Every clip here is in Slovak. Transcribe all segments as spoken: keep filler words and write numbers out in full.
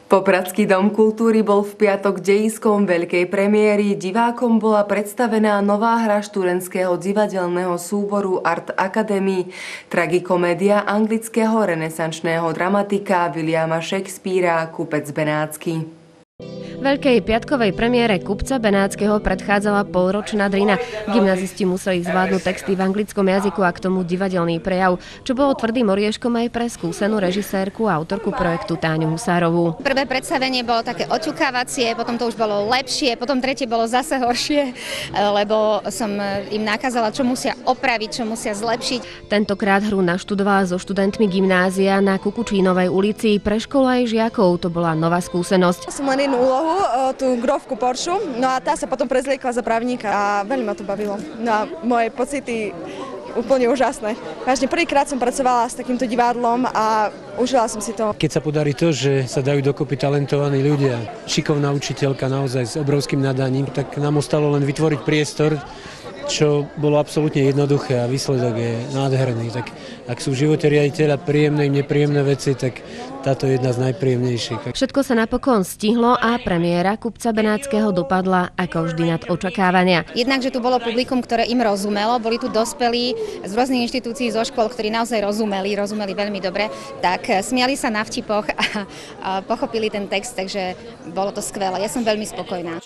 Popradský dom kultúry bol v piatok dejiskom veľkej premiéry. Divákom bola predstavená nová hra študentského divadelného súboru Art Academy, tragikomédia anglického renesančného dramatika Williama Shakespearea Kupec Benátsky. Veľkej piatkovej premiére Kupca Benátskeho predchádzala polročná drina. Gymnazisti museli zvládnuť texty v anglickom jazyku a k tomu divadelný prejav, čo bolo tvrdým orieškom aj pre skúsenú režisérku a autorku projektu Táňu Husárovú. Prvé predstavenie bolo také oťukávacie, potom to už bolo lepšie, potom tretie bolo zase horšie, lebo som im nakázala, čo musia opraviť, čo musia zlepšiť. Tentokrát hru naštudovala so študentmi gymnázia na Kukučínovej ulici. Pre školu aj žiakov to bola nová skúsenosť. Som len jednu úlohu, tú grovku Porsche, no a tá sa potom prezliekla za právnika a veľmi ma to bavilo. No a moje pocity úplne úžasné. Vážne prvýkrát som pracovala s takýmto divadlom a užila som si to. Keď sa podarí to, že sa dajú dokopy talentovaní ľudia, šikovná učiteľka naozaj s obrovským nadaním, tak nám ostalo len vytvoriť priestor, čo bolo absolútne jednoduché a výsledok je nádherný. Tak ak sú v živote riaditeľa príjemné i nepríjemné veci, tak táto je jedna z najpríjemnejších. Všetko sa napokon stihlo a premiéra Kupca Benátskeho dopadla ako vždy nad očakávania. Jednak, že tu bolo publikum, ktoré im rozumelo, boli tu dospelí z rôznych inštitúcií zo škôl, ktorí naozaj rozumeli, rozumeli veľmi dobre, tak smiali sa na vtipoch a, a pochopili ten text, takže bolo to skvelé. Ja som veľmi spokojná.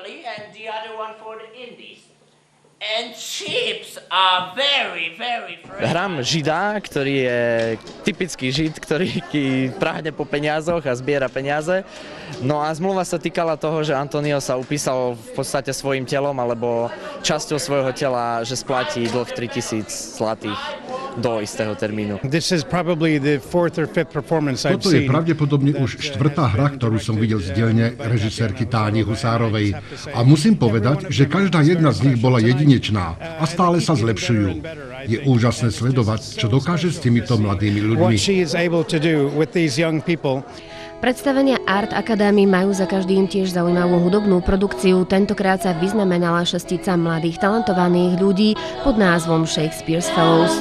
And chips are very, very fresh. Hram Žida, ktorý je typický Žid, ktorý práhne po peniazoch a zbiera peniaze. No a zmluva sa týkala toho, že Antonio sa upísal v podstate svojim telom alebo časťou svojho tela, že splatí dlh tritisíc zlatých do istého termínu. Toto je pravdepodobne už štvrtá hra, ktorú som videl z dielne režisérky Táni Husárovej. A musím povedať, že každá jedna z nich bola jedinečná a stále sa zlepšujú. Je úžasné sledovať, čo dokáže s týmito mladými ľuďmi. Predstavenia Art Academy majú za každým tiež zaujímavú hudobnú produkciu. Tentokrát sa vyznamenala šestica mladých talentovaných ľudí pod názvom Shakespeare's Fellows.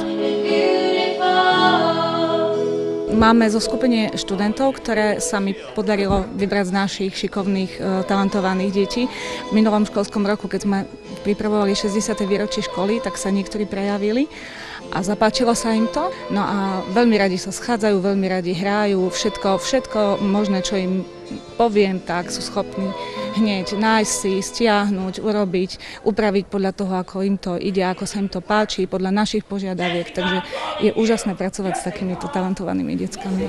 Máme zo skupenie študentov, ktoré sa mi podarilo vybrať z našich šikovných, talentovaných detí. V minulom školskom roku, keď sme pripravovali šesťdesiate výročie školy, tak sa niektorí prejavili a zapáčilo sa im to. No a veľmi radi sa schádzajú, veľmi radi hrajú, všetko, všetko možné, čo im poviem, tak sú schopní hneď nájsť si, stiahnuť, urobiť, upraviť podľa toho, ako im to ide, ako sa im to páči, podľa našich požiadaviek. Takže je úžasné pracovať s takýmito talentovanými deckami.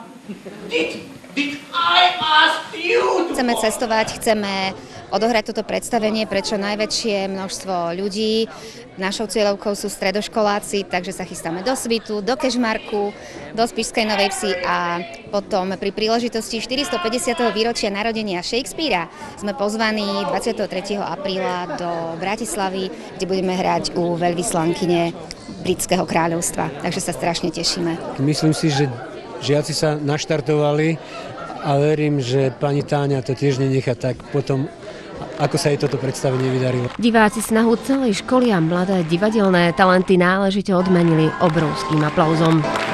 Chceme cestovať, chceme odohrať toto predstavenie pre čo najväčšie množstvo ľudí. Našou cieľovkou sú stredoškoláci, takže sa chystáme do Svitu, do Kežmarku, do Spišskej Novej Vsi a potom pri príležitosti štyristopäťdesiateho výročia narodenia Shakespearea sme pozvaní dvadsiateho tretieho apríla do Bratislavy, kde budeme hrať u veľvyslankyne Britského kráľovstva. Takže sa strašne tešíme. Myslím si, že žiaci sa naštartovali a verím, že pani Táňa to tiež nenechá tak potom, ako sa jej toto predstavenie vydarilo. Diváci snahu celej školy a mladé divadelné talenty náležite odmenili obrovským aplauzom.